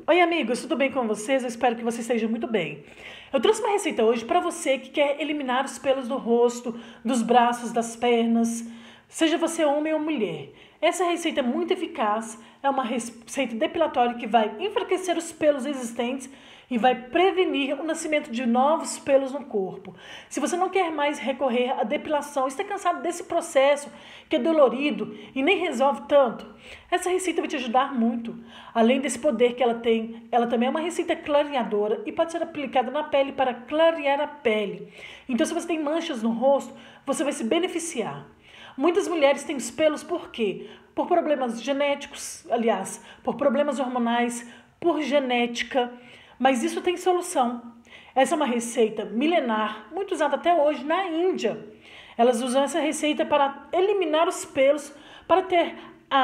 Oi, amigos, tudo bem com vocês? Eu espero que vocês estejam muito bem. Eu trouxe uma receita hoje para você que quer eliminar os pelos do rosto, dos braços, das pernas, seja você homem ou mulher. Essa receita é muito eficaz, é uma receita depilatória que vai enfraquecer os pelos existentes e vai prevenir o nascimento de novos pelos no corpo. Se você não quer mais recorrer à depilação, está cansado desse processo que é dolorido e nem resolve tanto, essa receita vai te ajudar muito. Além desse poder que ela tem, ela também é uma receita clareadora e pode ser aplicada na pele para clarear a pele. Então, se você tem manchas no rosto, você vai se beneficiar. Muitas mulheres têm os pelos por quê? Por problemas genéticos, aliás, por problemas hormonais, por genética, mas isso tem solução. Essa é uma receita milenar, muito usada até hoje na Índia. Elas usam essa receita para eliminar os pelos, para ter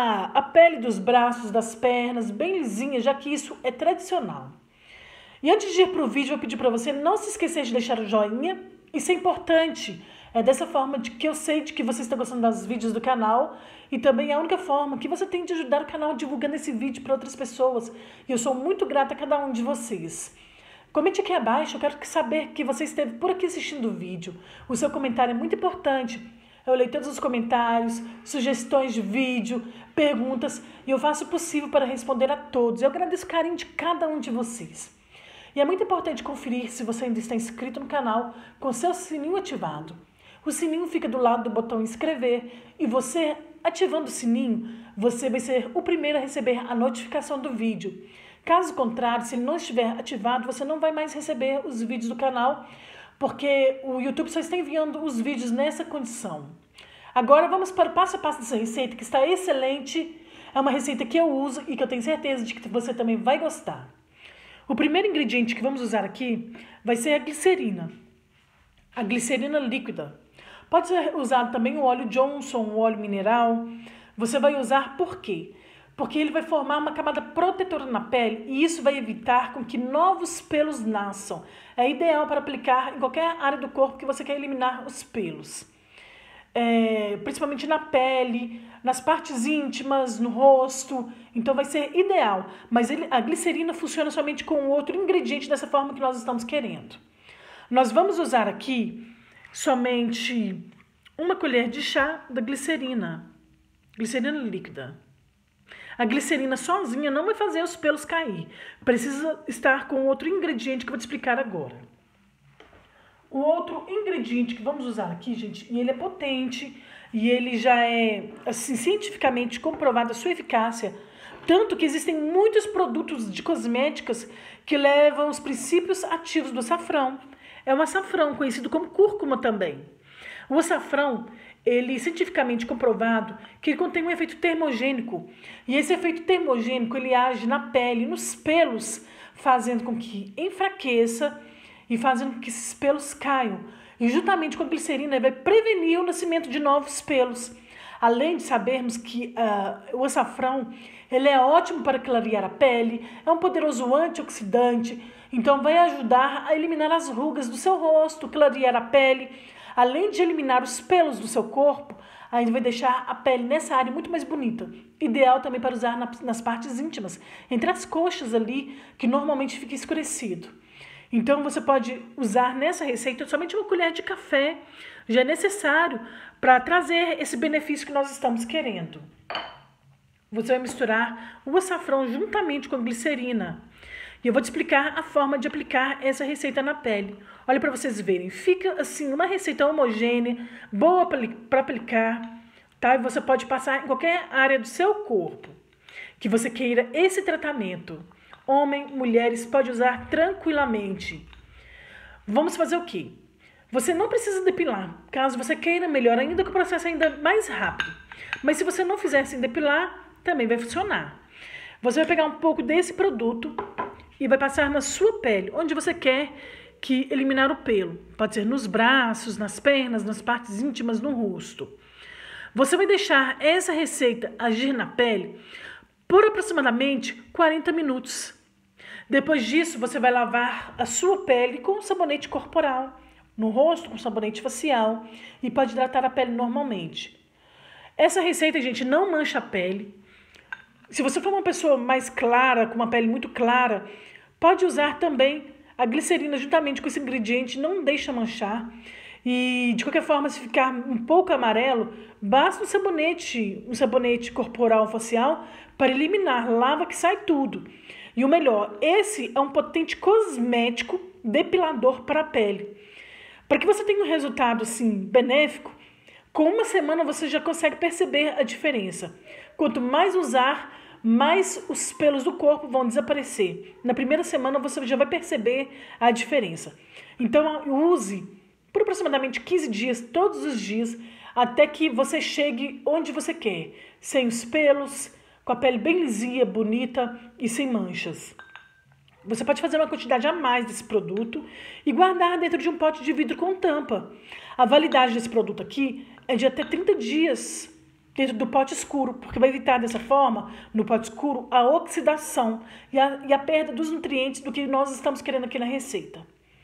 a pele dos braços, das pernas bem lisinha, já que isso é tradicional. E antes de ir para o vídeo, eu vou pedir para você não se esquecer de deixar o joinha. Isso é importante. É dessa forma de que eu sei de que você está gostando dos vídeos do canal e também é a única forma que você tem de ajudar o canal divulgando esse vídeo para outras pessoas. E eu sou muito grata a cada um de vocês. Comente aqui abaixo, eu quero saber que você esteve por aqui assistindo o vídeo. O seu comentário é muito importante. Eu leio todos os comentários, sugestões de vídeo, perguntas e eu faço o possível para responder a todos. Eu agradeço o carinho de cada um de vocês. E é muito importante conferir se você ainda está inscrito no canal com seu sininho ativado. O sininho fica do lado do botão inscrever e você, ativando o sininho, você vai ser o primeiro a receber a notificação do vídeo. Caso contrário, se ele não estiver ativado, você não vai mais receber os vídeos do canal, porque o YouTube só está enviando os vídeos nessa condição. Agora vamos para o passo a passo dessa receita, que está excelente. É uma receita que eu uso e que eu tenho certeza de que você também vai gostar. O primeiro ingrediente que vamos usar aqui vai ser a glicerina. A glicerina líquida. Pode ser usado também o óleo Johnson, o óleo mineral. Você vai usar por quê? Porque ele vai formar uma camada protetora na pele e isso vai evitar com que novos pelos nasçam. É ideal para aplicar em qualquer área do corpo que você quer eliminar os pelos. Principalmente na pele, nas partes íntimas, no rosto. Então vai ser ideal. Mas a glicerina funciona somente com outro ingrediente dessa forma que nós estamos querendo. Nós vamos usar aqui somente uma colher de chá da glicerina líquida. A glicerina sozinha não vai fazer os pelos cair. Precisa estar com outro ingrediente que eu vou te explicar agora. O outro ingrediente que vamos usar aqui, gente, e ele é potente e ele já é assim, cientificamente comprovado a sua eficácia, tanto que existem muitos produtos de cosméticas que levam os princípios ativos do açafrão. É um açafrão, conhecido como cúrcuma também. O açafrão, ele é cientificamente comprovado que ele contém um efeito termogênico. E esse efeito termogênico, ele age na pele, nos pelos, fazendo com que enfraqueça e fazendo com que esses pelos caiam. E juntamente com a glicerina, ele vai prevenir o nascimento de novos pelos. Além de sabermos que o açafrão ele é ótimo para clarear a pele, é um poderoso antioxidante, então vai ajudar a eliminar as rugas do seu rosto, clarear a pele, além de eliminar os pelos do seu corpo, ainda vai deixar a pele nessa área muito mais bonita. Ideal também para usar nas partes íntimas, entre as coxas ali, que normalmente fica escurecido. Então você pode usar nessa receita somente uma colher de café, já é necessário para trazer esse benefício que nós estamos querendo. Você vai misturar o açafrão juntamente com a glicerina. E eu vou te explicar a forma de aplicar essa receita na pele. Olha para vocês verem, fica assim uma receita homogênea, boa para aplicar, tá? E você pode passar em qualquer área do seu corpo que você queira esse tratamento. Homem, mulheres, pode usar tranquilamente. Vamos fazer o quê? Você não precisa depilar, caso você queira, melhor ainda, que o processo é ainda mais rápido. Mas se você não fizer sem depilar, também vai funcionar. Você vai pegar um pouco desse produto e vai passar na sua pele, onde você quer que eliminar o pelo. Pode ser nos braços, nas pernas, nas partes íntimas, no rosto. Você vai deixar essa receita agir na pele por aproximadamente 40 minutos. Depois disso, você vai lavar a sua pele com sabonete corporal, no rosto com sabonete facial e pode hidratar a pele normalmente. Essa receita, gente, não mancha a pele. Se você for uma pessoa mais clara, com uma pele muito clara, pode usar também a glicerina juntamente com esse ingrediente, não deixa manchar. E de qualquer forma, se ficar um pouco amarelo, basta um sabonete corporal facial para eliminar, lava que sai tudo. E o melhor, esse é um potente cosmético depilador para a pele. Para que você tenha um resultado assim benéfico, com uma semana você já consegue perceber a diferença. Quanto mais usar, mais os pelos do corpo vão desaparecer. Na primeira semana você já vai perceber a diferença. Então use por aproximadamente 15 dias, todos os dias, até que você chegue onde você quer, sem os pelos, com a pele bem lisinha, bonita e sem manchas. Você pode fazer uma quantidade a mais desse produto e guardar dentro de um pote de vidro com tampa. A validade desse produto aqui é de até 30 dias dentro do pote escuro, porque vai evitar dessa forma, no pote escuro, a oxidação e a perda dos nutrientes do que nós estamos querendo aqui na receita.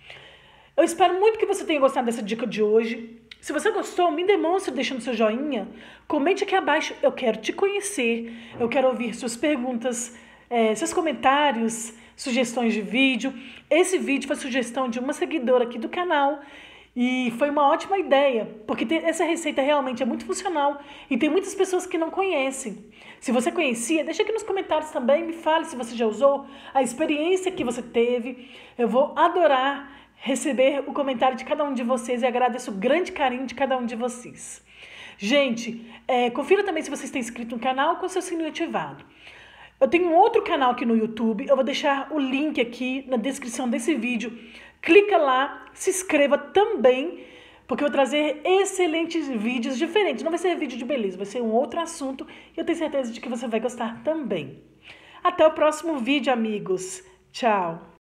Eu espero muito que você tenha gostado dessa dica de hoje. Se você gostou, me demonstre deixando seu joinha. Comente aqui abaixo, eu quero te conhecer, eu quero ouvir suas perguntas, seus comentários, sugestões de vídeo. Esse vídeo foi sugestão de uma seguidora aqui do canal e foi uma ótima ideia, porque essa receita realmente é muito funcional e tem muitas pessoas que não conhecem. Se você conhecia, deixa aqui nos comentários também, me fale se você já usou, a experiência que você teve. Eu vou adorar receber o comentário de cada um de vocês e agradeço o grande carinho de cada um de vocês. Gente, confira também se vocês têm inscrito no canal com seu sininho ativado. Eu tenho um outro canal aqui no YouTube, eu vou deixar o link aqui na descrição desse vídeo. Clica lá, se inscreva também, porque eu vou trazer excelentes vídeos diferentes. Não vai ser vídeo de beleza, vai ser um outro assunto e eu tenho certeza de que você vai gostar também. Até o próximo vídeo, amigos. Tchau!